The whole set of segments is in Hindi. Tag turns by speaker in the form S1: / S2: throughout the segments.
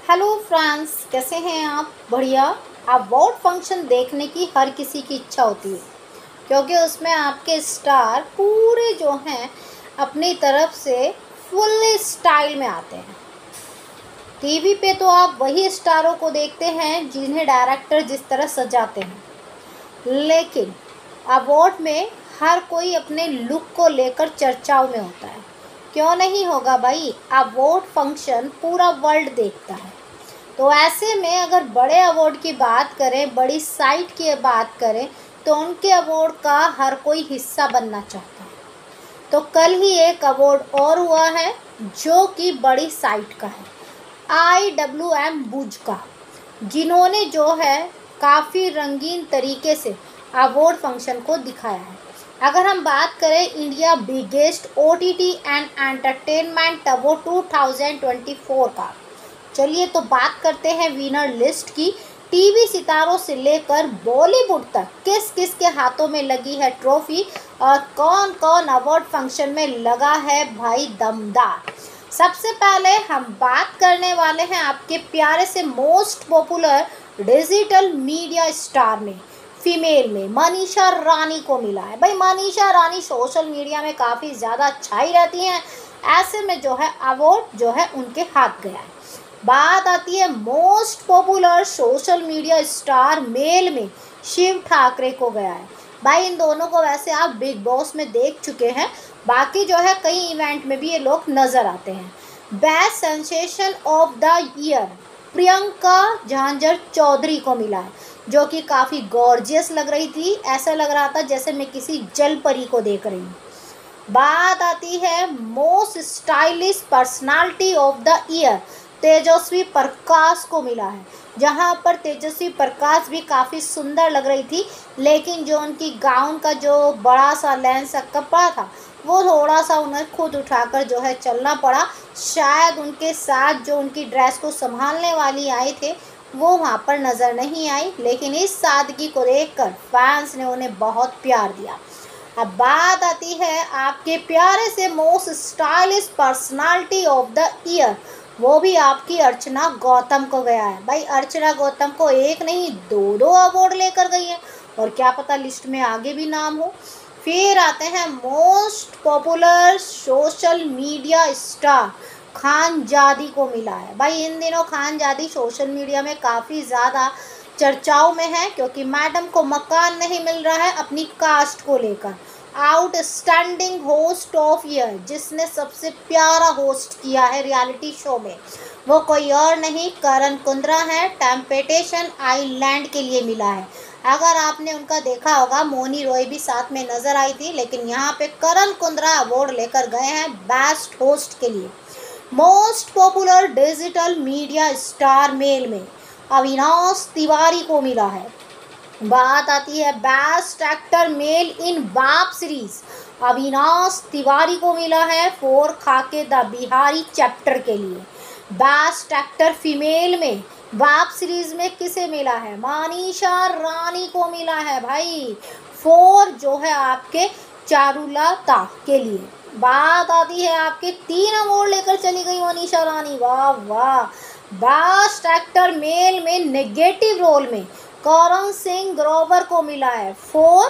S1: हेलो फ्रेंड्स, कैसे हैं आप? बढ़िया। अवार्ड फंक्शन देखने की हर किसी की इच्छा होती है, क्योंकि उसमें आपके स्टार पूरे जो हैं अपनी तरफ से फुल स्टाइल में आते हैं। टीवी पे तो आप वही स्टारों को देखते हैं जिन्हें डायरेक्टर जिस तरह सजाते हैं, लेकिन अवार्ड में हर कोई अपने लुक को लेकर चर्चाओं में होता है। क्यों नहीं होगा भाई? अवार्ड फंक्शन पूरा वर्ल्ड देखता है। तो ऐसे में अगर बड़े अवार्ड की बात करें, बड़ी साइट की बात करें, तो उनके अवार्ड का हर कोई हिस्सा बनना चाहता है। तो कल ही एक अवार्ड और हुआ है जो कि बड़ी साइट का है, IWM बुज का, जिन्होंने जो है काफ़ी रंगीन तरीके से अवार्ड फंक्शन को दिखाया है। अगर हम बात करें India biggest OTT and entertainment award 2024 का, चलिए तो बात करते हैं विनर लिस्ट की। टीवी सितारों से लेकर बॉलीवुड तक किस किस के हाथों में लगी है ट्रॉफी और कौन कौन अवार्ड फंक्शन में लगा है भाई दमदार। सबसे पहले हम बात करने वाले हैं आपके प्यारे से most popular digital media star में, फीमेल में मनीषा रानी को मिला है। भाई मनीषा रानी सोशल मीडिया में काफ़ी ज़्यादा छाई रहती हैं, ऐसे में जो है अवार्ड जो है उनके हाथ गया है। बात आती है most popular social media star male में, शिव ठाकरे को गया है। भाई इन दोनों को वैसे आप बिग बॉस में देख चुके हैं, बाकी जो है कई इवेंट में भी ये लोग नज़र आते हैं। Best sensation of the year Priyanka झांझर चौधरी को मिला है, जो कि काफ़ी गॉर्जियस लग रही थी। ऐसा लग रहा था जैसे मैं किसी जल परी को देख रही हूँ। बात आती है most stylish personality of the year, Tejasswi Prakash को मिला है, जहां पर तेजस्वी प्रकाश भी काफ़ी सुंदर लग रही थी, लेकिन जो उनकी गाउन का जो बड़ा सा लेंस का कपड़ा था वो थोड़ा सा उन्हें खुद उठाकर जो है चलना पड़ा। शायद उनके साथ जो उनकी ड्रेस को संभालने वाली आए थे वो वहाँ पर नज़र नहीं आई, लेकिन इस सादगी को देखकर फैंस ने उन्हें बहुत प्यार दिया। अब बात आती है आपके प्यारे से most stylish personality of the year, वो भी आपकी अर्चना गौतम को गया है। भाई अर्चना गौतम को एक नहीं दो दो अवार्ड लेकर गई है, और क्या पता लिस्ट में आगे भी नाम हो। फिर आते हैं most popular social media star, Khanzaadi को मिला है। भाई इन दिनों खानजादी सोशल मीडिया में काफ़ी ज़्यादा चर्चाओं में है, क्योंकि मैडम को मकान नहीं मिल रहा है अपनी कास्ट को लेकर। आउटस्टैंडिंग होस्ट ऑफ ईयर, जिसने सबसे प्यारा होस्ट किया है रियलिटी शो में, वो कोई और नहीं करण कुंद्रा है। टेम्पटेशन आइलैंड के लिए मिला है। अगर आपने उनका देखा होगा, मोनी रॉय भी साथ में नज़र आई थी, लेकिन यहाँ पे करण कुंद्रा अवार्ड लेकर गए हैं बेस्ट होस्ट के लिए। Most popular digital media star male में अविनाश तिवारी को मिला है। बात आती है बेस्ट एक्टर मेल इन बाप सीरीज, अविनाश तिवारी को मिला है for Khakee the Bihari chapter के लिए। बेस्ट एक्टर फीमेल में बाप सीरीज में किसे मिला है? मनीषा रानी को मिला है भाई, फॉर जो है आपके चारुलता के लिए। बात आती है आपके 3 अवार्ड लेकर चली गई मनीषा रानी, वाह वाह। बेस्ट एक्टर मेल में नेगेटिव रोल में करण सिंह ग्रोवर को मिला है फॉर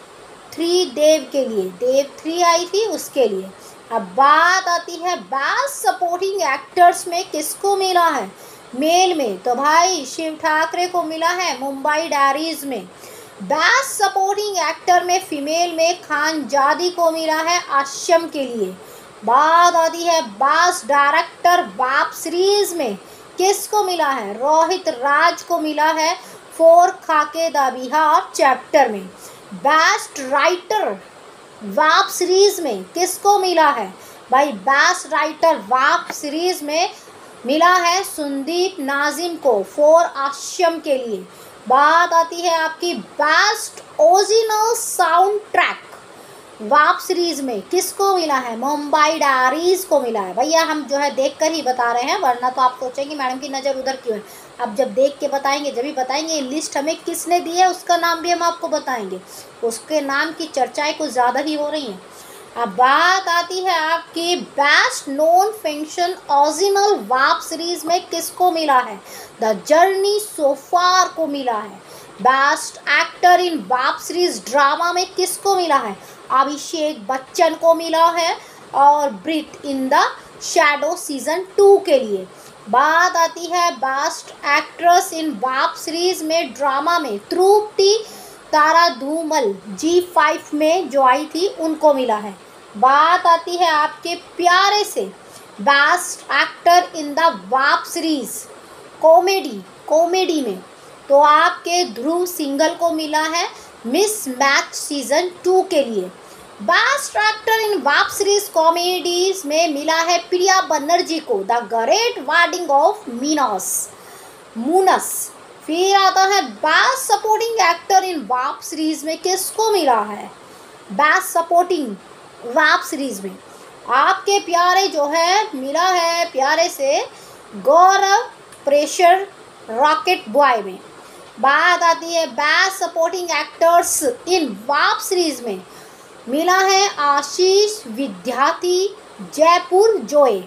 S1: 3 देव के लिए, देव 3 आई थी उसके लिए। अब बात आती है बेस्ट सपोर्टिंग एक्टर्स में किसको मिला है मेल में, तो भाई शिव ठाकरे को मिला है मुंबई डायरीज में। बेस्ट सपोर्टिंग एक्टर में फीमेल में खानजादी को मिला है आश्यम के लिए। बात आती है बेस्ट डायरेक्टर बाप सीरीज में किसको मिला है? रोहित राज को मिला है for Khakee the Bihar chapter में। बेस्ट राइटर वाप सीरीज में किसको मिला है? भाई बेस्ट राइटर वाप सीरीज में मिला है संदीप नाजिम को फॉर आश्यम के लिए। बात आती है आपकी best original soundtrack web series में किसको मिला है? मुंबई डायरीज को मिला है। भैया हम जो है देख कर ही बता रहे हैं, वरना तो आप सोचेंगे मैडम की नज़र उधर क्यों है। अब जब देख के बताएंगे, जब भी बताएंगे लिस्ट हमें किसने दी है उसका नाम भी हम आपको बताएंगे। उसके नाम की चर्चाएं कुछ ज़्यादा ही हो रही हैं। अब बात आती है आपकी best non fiction original web series में किसको मिला है? द जर्नी सो फार को मिला है। Best actor in web series drama में किसको मिला है? अभिषेक बच्चन को मिला है और breathe in the shadow season 2 के लिए। बात आती है best actress in web series में ड्रामा में तृप्ति तारा धूमल G5 में जो आई थी उनको मिला है। बात आती है आपके प्यारे से best actor in the web series comedy में तो आपके ध्रुव सिंघल को मिला है मिस मैच सीजन 2 के लिए। Best actor in web series comedies में मिला है प्रिया बनर्जी को the great wedding of Munnes. फिर आता है best supporting actor in web series में किसको मिला है? बेस्ट सपोर्टिंग वेब सीरीज में आपके प्यारे जो है मिला है प्यारे से गौरव प्रेशर रॉकेट बॉय में। बात आती है best supporting actors in web series में मिला है आशीष विद्यार्थी जयपुर जोए।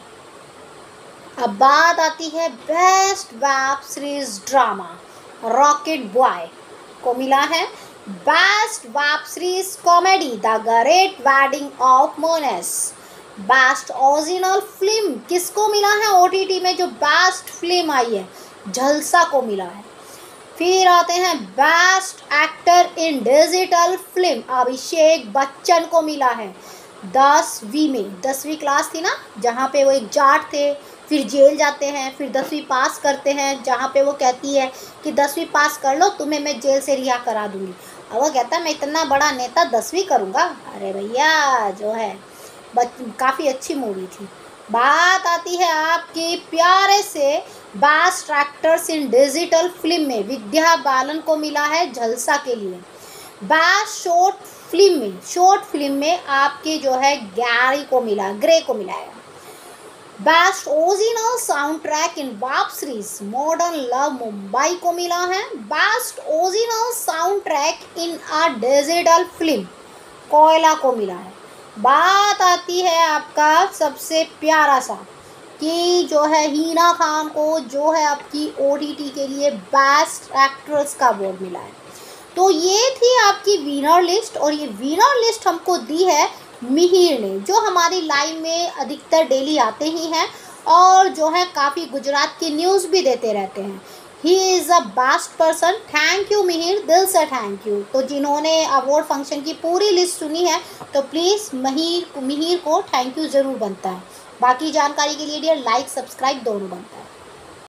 S1: अब बात आती है best web series drama rocket boy को मिला है best web series comedy the great wedding of Munnes. Best original film किसको मिला है? ओटीटी में जो बेस्ट फिल्म आई है झलसा को मिला है। फिर आते हैं best actor in digital film Abhishek Bachchan को मिला है 10वीं में 10वीं क्लास थी ना जहाँ पे वो एक जाट थे फिर जेल जाते हैं फिर 10वीं पास करते हैं जहाँ पे वो कहती है कि 10वीं पास कर लो तुम्हें मैं जेल से रिहा करा दूँगी और वो कहता है मैं इतना बड़ा नेता 10वीं करूँगा। अरे भैया जो है काफ़ी अच्छी मूवी थी। बात आती है आपके प्यारे से best actors in digital film में विद्या बालन को मिला है झलसा के लिए। बेस्ट शॉर्ट फिल्म में आपके जो है ग्रे को मिला है। Best original soundtrack in web series modern love Mumbai को मिला है। Best original soundtrack in a digital film Koyla को मिला है। बात आती है आपका सबसे प्यारा सा कि जो है हिना खान को जो है आपकी ओटीटी के लिए बेस्ट एक्ट्रेस का अवार्ड मिला है। तो ये थी आपकी विनर लिस्ट और ये विनर लिस्ट हमको दी है मिहिर ने जो हमारी लाइव में अधिकतर डेली आते ही हैं और जो है काफ़ी गुजरात की न्यूज़ भी देते रहते हैं। He is a best person. Thank you Mihir, दिल से थैंक यू। तो जिन्होंने अवार्ड फंक्शन की पूरी लिस्ट सुनी है तो प्लीज़ मिहिर को थैंक यू ज़रूर बनता है। बाकी जानकारी के लिए डियर लाइक सब्सक्राइब दोनों बनता है।